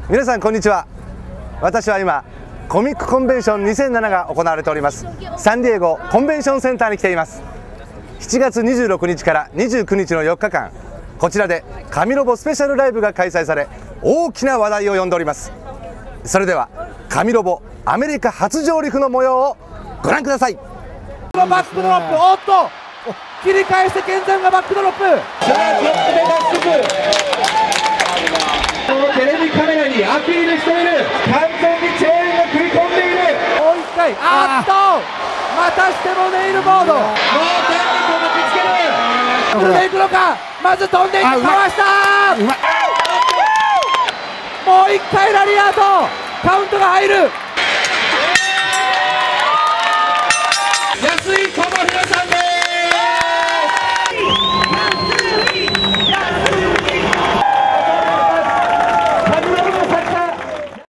皆さんこんにちは。私は今コミックコンベンション2007が行われておりますサンディエゴコンベンションセンターに来ています。7月26日から29日の4日間、こちらで神ロボスペシャルライブが開催され、大きな話題を呼んでおります。それでは神ロボアメリカ初上陸の模様をご覧ください。 バックドロップ、おっと切り返して健山がバックドロップ、さあトップで脱出、このテレビカメラにアピールしている、完全にチェーンが食い込んでいる。もう一回、あーっとまたしてもネイルボード、もう天にこぶつける、飛んでいくのか、まず飛んでいってかわしたー、もう一回ラリアート、カウントが入る。